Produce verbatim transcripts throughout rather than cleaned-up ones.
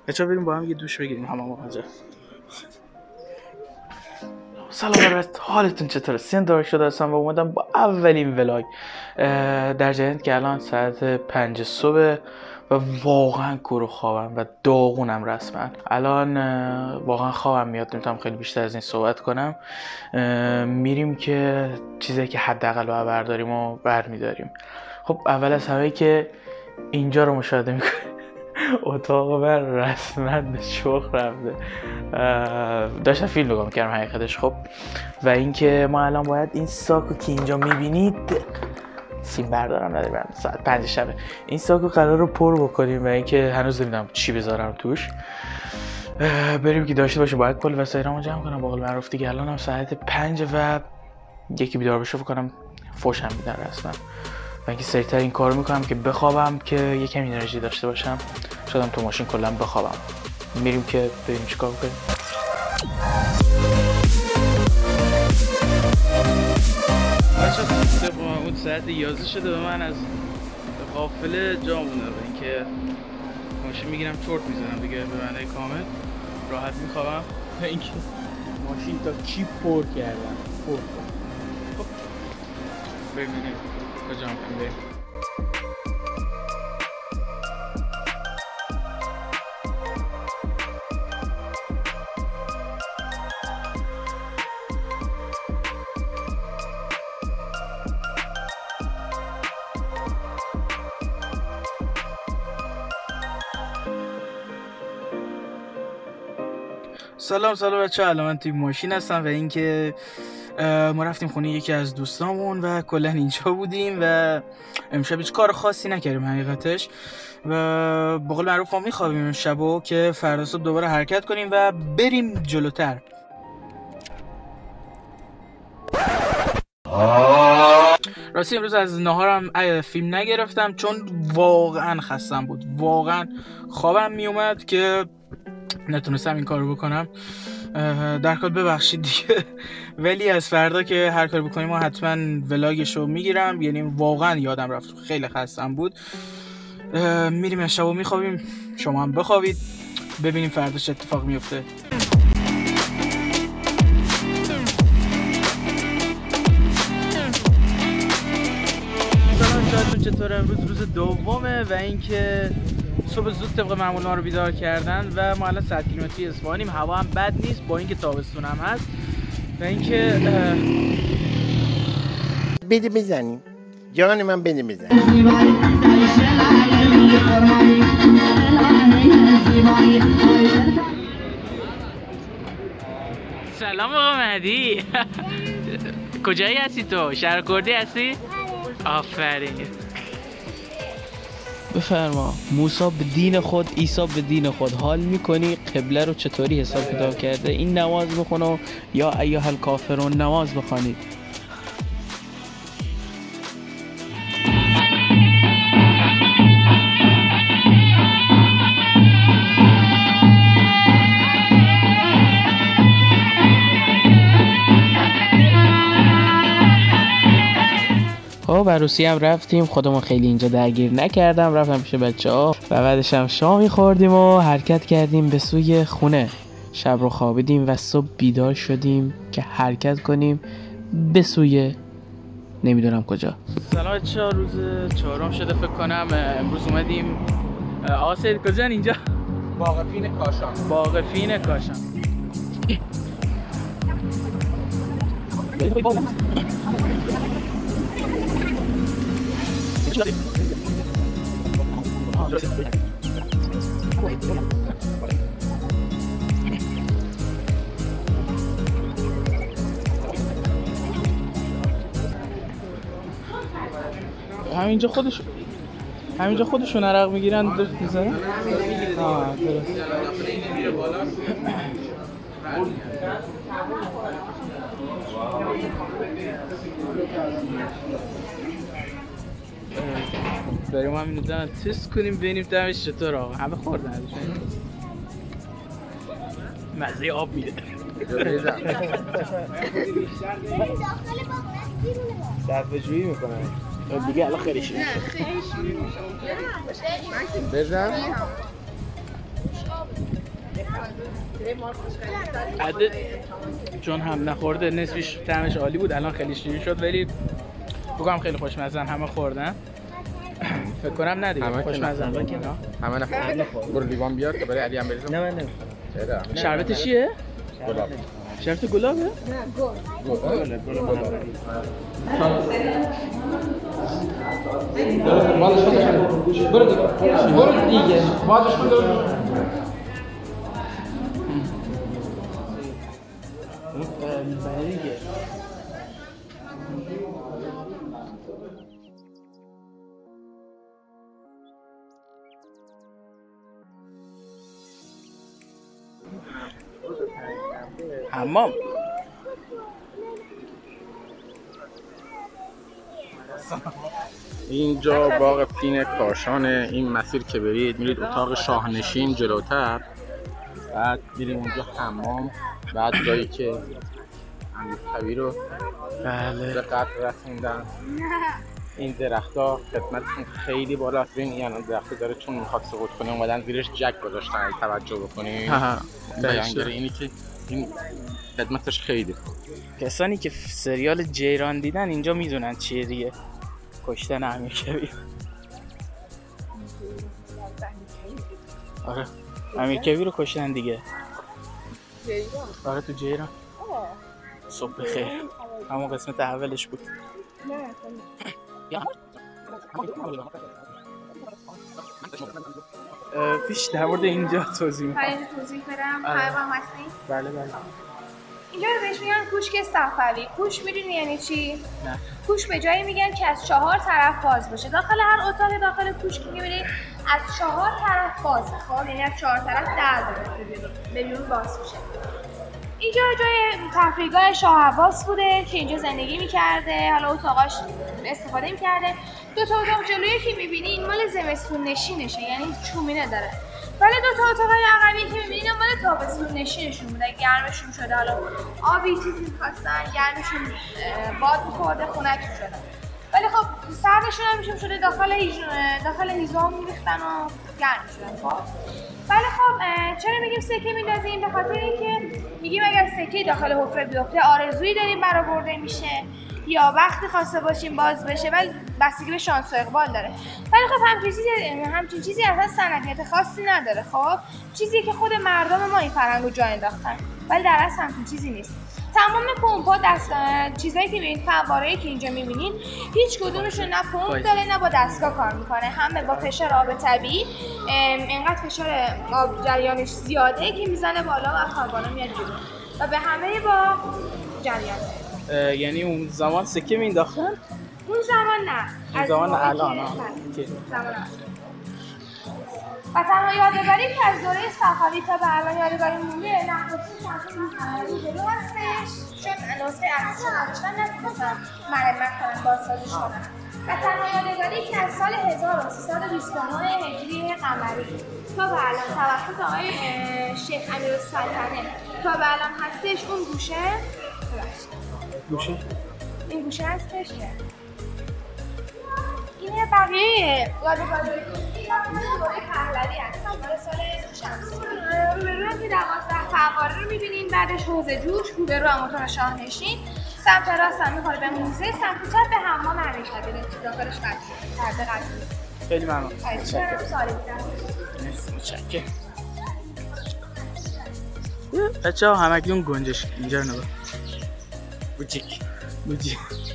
بچه‌ها بریم با هم یه دوش بگیریم حمام آنجا. سلام علیکم، حالتون چطوره؟ سین دارک شده هستم و اومدم با اولین ولاگ در جریان که الان ساعت پنج صبح و واقعا کرو خوابم و داغونم رسما. الان واقعا خوابم میاد، نمیتونم خیلی بیشتر از این صحبت کنم. میریم که چیزایی که حداقل رو برداریم و برمیداریم. خب اول از همه که اینجا رو مشاهده میکنیم، اتاق من رسما به شوخ رفته. داشتم فیلم نگاه میکردم حقیقتش. خب و اینکه ما الان باید این ساکو که اینجا میبینید سیم بردارم نداریم، ساعت پنج شبه این ساکو قرار رو پر بکنیم و اینکه هنوز نمیدونم چی بذارم توش. بریم که داشته باشیم. باید کل وسایلمو جمع کنم با قول معروف دیگه. الان هم ساعت پنج و یکی بیدار بشه فکر کنم فوشم میدن رسما و اینکه سریعتر این کارو میکنم که بخوابم که یکم انرژی داشته باشم. شاید هم تو ماشین کلا بخوابم. میریم که ببینیم چیکار کنیم. بچه‌ها طبق اون ساعت یازده شده و من از قافله جا موندم و اینکه ماشین میگیرم چرت میزنم دیگه به معنی کامل. راحت میخوابم و اینکه ماشین تا چی پر کردم پر کردم. خب بریم ببینیم کجا میخوایم بریم. سلام سلام بچه ها، الان من توی ماشین هستم و اینکه ما رفتیم خونه یکی از دوستامون و کلا اینجا بودیم و امشب هیچ کار خاصی نکردیم حقیقتش و به قول معروف ما میخوابیم امشبو که فردا صبح دوباره حرکت کنیم و بریم جلوتر. راستی امروز از نهارم فیلم نگرفتم چون واقعا خستم بود، واقعا خوابم میومد که نتونستم این کارو بکنم. در کل ببخشید دیگه، ولی از فردا که هر کاری بکنیم ما حتما ولاگشو میگیرم. یعنی واقعا یادم رفت، خیلی خستم بود. میریم شبو میخوابیم، شما هم بخوابید ببینیم فردا چه اتفاق میفته. سلام، شاید چطوره؟ امروز روز دومه و اینکه صبح زود طبق معمول ما رو بیدار کردن و ما الان صد کیلومتری اصفهانیم. هوا هم بد نیست با اینکه تابستون هم هست و اینکه بده بزنیم جان من، بده بزنیم. سلام آقا مهدی. کجایی هستی تو؟ شهر کردی هستی؟ آفرین. بفرما. موسی به دین خود، عیسی به دین خود. حال میکنی قبله رو چطوری حساب کتاب کرده؟ این نماز بخونه یا ایها الکافرون نماز بخوانید. خب عروسی هم رفتیم، خودمون خیلی اینجا درگیر نکردم، رفتم پیش بچه ها و بعدش هم شامی خوردیم و حرکت کردیم به سوی خونه. شب رو خوابیدیم و صبح بیدار شدیم که حرکت کنیم به سوی نمیدونم کجا. سلام بچه ها، روز چهارم شده فکر کنم. امروز اومدیم آسید کجا اینجا؟ باغفین کاشان. باغفین کاشان. همینجا خودش همینجا خودشون عرق میگیرن درست میذارن. آه درست. بریم همین رو تست کنیم ببینیم دمش چطور. آقا همه خوردن ازش، مزه آب میده. صرفه جویی میکنن دیگه. الان خیلی شیرین شد. بزن عدد چون هم نخورده نصفش طعمش عالی بود، الان خیلی شیرین شد ولی بگم خیلی خوشمزه. همه خوردن فکر کنم نه دیگه خوشمزه هم که نه همه نخورد. برو لیوان بیار که برای علی هم بریزم. نه من نه. چرا؟ شربت چیه؟ گلاب. شربت گلابه؟ نه گل. گل. گل. برو دیگه. برو دیگه. بازش کن درست. بریگه. حمام اینجا باغ فین کاشانه. این مسیر که برید میرید اتاق شاهنشین جلوتر، بعد میریم اونجا حمام، بعد جایی که امیرکبیر رو بله به قدر رسوندن. این درخت‌ها خدمتشون خیلی بالاست. ببین این الان درخت داره چون میخواد سقوط کنه اومدن زیرش جک گذاشتن. اگه توجه بکنی بیانگر اینی که این خدمتش خیلی خوب. کسانی که سریال جیران دیدن اینجا میدونن چیه دیگه، کشتن امیرکبیر. آره امیرکبیر رو کشتن دیگه. آره تو جیران. صبح بخیر. همون قسمت اولش بود. پیش در مورد اینجا توضیح می‌کنم. خیلی توضیح بدم. حیوان هستی؟ بله بله. اینجا رو بهش میگن کوشک صفوی. کوش میدونی یعنی چی؟ نه. کوش به جایی میگن که از چهار طرف باز باشه. داخل هر اتاق داخل کوشک میبینید از چهار طرف بازه. خب یعنی از چهار طرف در داره به بیرون باز میشه. اینجا جای تفریحگاه شاه عباس بوده که اینجا زندگی میکرده. حالا اتاقاش استفاده میکرده. دو تا اتاق جلویی که میبینین مال زمستون نشینشه، یعنی چومینه داره. ولی دو تا اتاقای عقبی که میبینین مال تابستون نشینشون بوده. گرمشون شده، حالا آبی چیزی می‌خواستن، گرمشون باد می‌خورده، خنک شده. ولی خب سردشون هم میشون شده داخل هیز... داخل هیزم می‌ریختن و گرم شدن. خب ولی خب چرا میگیم سکه میندازیم؟ به خاطر اینکه میگیم اگر سکه داخل حفره بیفته آرزویی داریم برآورده میشه یا وقتی خواسته باشیم باز بشه، ولی بستگی به شانس و اقبال داره. ولی خب همچین چیزی همچین چیزی اصلا سنتیت خاصی نداره. خب چیزی که خود مردم ما این فرهنگو جا انداختن، ولی در اصل همچین چیزی نیست. تمام پمپ‌ها دست چیزایی که می‌بینید، فواره‌ای که اینجا می‌بینید، هیچ کدومشون نه پمپ داره نه با دستگاه کار می‌کنه. همه با فشار آب طبیعی. اینقدر فشار آب جریانش زیاده که میزنه بالا و کاربانا میاد بیرون و به همه با جریان. یعنی اون زمان سکه مینداختن؟ اون زمان نه. اون زمان الان ها. زمان و تنها یادگاری که از دوره صفوی تا به الان یادگاری مونده نقاشی شمشیر جلو هستش، چون نسخه اصلی نداشتن نتونستن مرمت کنن، بازسازیش کنن. و تنها یادگاری که از سال هزار و سیصد و بیست و نه هجری قمری تا به الان توسط آقای شیخ امیرالسلطنه تا به الان هستش اون گوشه گوشه؟ این گوشه هستش که اینه. بقیه یادگاری دوره پهلوی هست، مال سال شمسی. روبرو که دوازده فواره رو می‌بینین، بعدش حوض جوش، روبرو هم اتاق شاهنشین، سمت راست هم می‌خوره به موزه، سمت چپ به حمام امیرکبیر که داخلش پرده قدیمی. خیلی ممنون. متشکرم. سوالی بودم. مرسی متشکرم. بچه‌ها همکنون گنجش اینجا نگاه. بوچیک. بوچیک.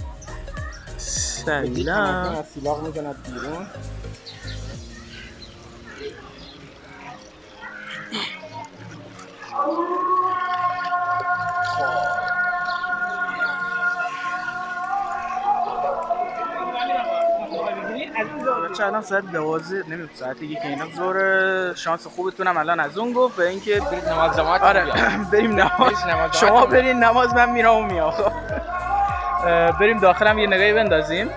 سلام. سیلاق میزند بیرون. بچه الان ساعت دوازده نمیدونم ساعت یک اینا ظهر. شانس خوبتونم الان از اون گفت به اینکه برید نماز جماعت. آره بریم نماز. شما برین نماز، من میرم و میام. بریم داخلم یه نگاهی بندازیم.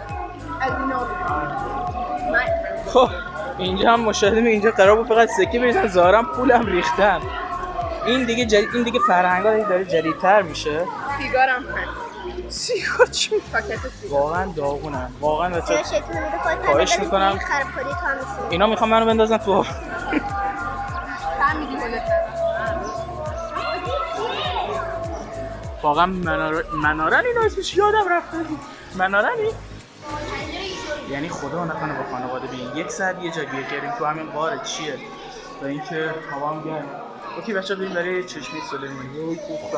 خب اینجا هم مشاهده می‌کنید اینجا قرار بود فقط سکه بریزن، ظاهرا پولم ریختن. این دیگه جدید، این دیگه فرهنگا داره جدیدتر میشه. سیگارم هست. سیگار چی؟ واقعا داغونم. واقعا بچه‌ها خواهش میکنم اینا میخوام منو بندازن تو آب. واقعا منار... منارن این اسمش یادم رفته. منارنی؟ یعنی خدا نکنه با خانواده بیاین یک ساعت یه جا گیر کردیم تو همین غار چیه و اینکه هوا هم گرم. اوکی بچه‌ها بریم برای چشمه سلیمانی.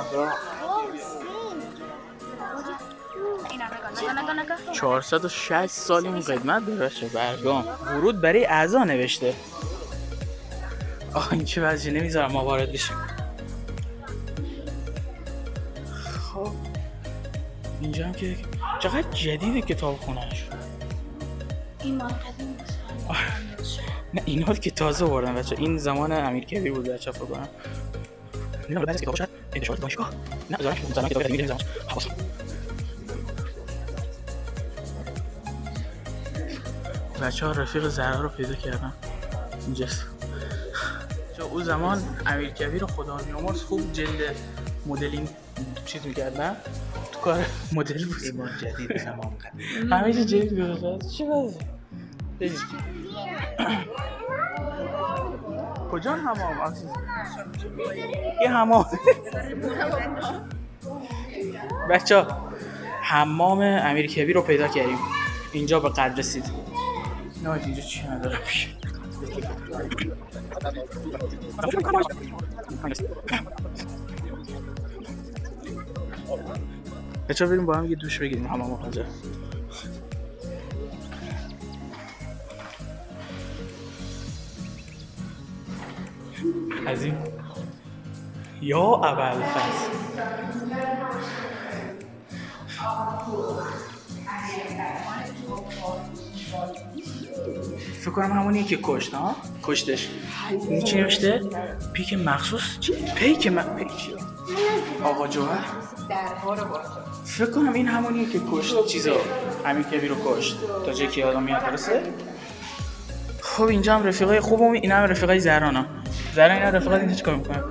چهارصد و شصت سال این قدمت داره بچه. برگام ورود برای اعضا نوشته. آه این چه وضعی، نمیذارم ما وارد بشیم. خب اینجا هم که چقدر جدیده کتاب خونهش. این مال قدیم نه اینا که تازه آوردن بچه. این زمان امیرکبیر بود بچه فکر کنم. نه بعد از کتاب شد انتشارات دانشگاه. نه زمان زمان کتاب قدیمی زمان حواس. بچه‌ها رفیق زهرا رو پیدا کردن اینجاست. چون اون زمان امیرکبیر و خدا بیامرز خوب جلد مدلینگ چیز می‌کردن. تو کار مدل بود. ایمان جدید زمان قدیم. همه چی جدید گذاشته. چی وضعه؟ بریم. کجا حمام عزیز؟ یه حمام. بچه‌ها حمام امیرکبیر رو پیدا کردیم. اینجا به قد رسید. نه اینجا چی نداره پیش. بچه‌ها بریم با هم یه دوش بگیریم حمام خواجه. عظیم یا ابوالفضل. فکر کنم همونیه که کشت ها؟ کشتش. این چی نوشته؟ پیک مخصوص؟ چی؟ پیک م... پیک آقا جوهر؟ فکر کنم این همونیه که کشت چیزا امیرکبیر رو کشت تا جایی که آدم میاد برسه. خب اینجا هم رفیقای خوبم، این هم رفیقای زهرانا. زهرا اینا رفیقات اینجا چیکار میکنن؟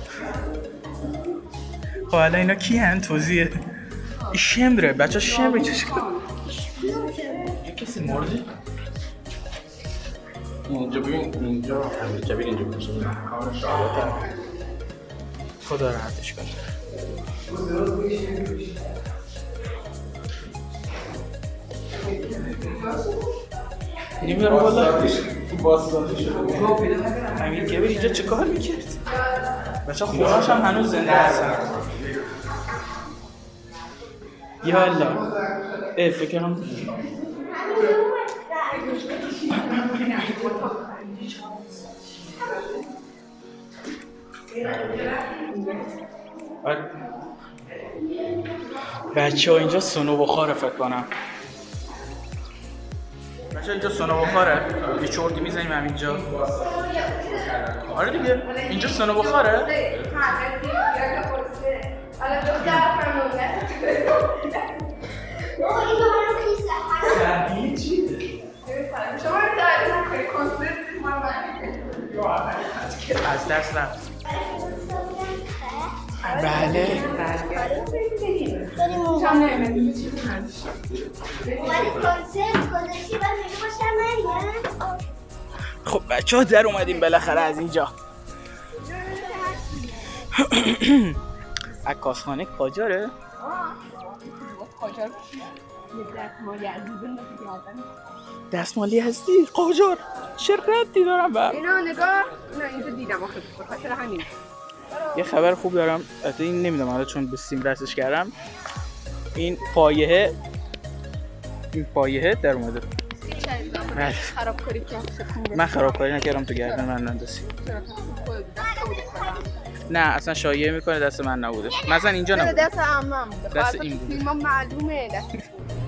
خب الان اینا کی هن؟ توضیح شمره بچه. شمره چه چیکار؟ کسی مرده؟ اینجا ببین اینجا امیرکبیر اینجا بود. کار شهادت خدا راحتش کنه. نمیدونم والا امیرکبیر اینجا چه کار میکرد؟ بچه خونهاش هم هنوز زنده هستن. یا الله ای فکرم بچه ها اینجا سونو بخاره فکر کنم. بچه اینجا سونو بخاره. یه چرتی میزنیم همینجا. آره دیگه اینجا سونو بخاره. سرگیه چیه؟ شما رو تعریف کنید کنسرت از دست رفت. بله خب بچه ها در اومدیم بالاخره از اینجا. عکاسخانه قاجاره؟ دستمالی هستی؟ قاجار چه ردی دارم با اینا نگاه. نه اینجا دیدم آخه بخاطر همین. یه خبر خوب دارم. البته این نمیدونم حالا چون به سیم دستش کردم. این پایه این پایه در اومده. خرابکاری کردم. من خرابکاری نکردم، تو گردن من نندازی. نه اصلا شایعه میکنه دست من نبوده. مثلا اینجا نبوده. دست عمم. دست این بود. فیلم معلومه دست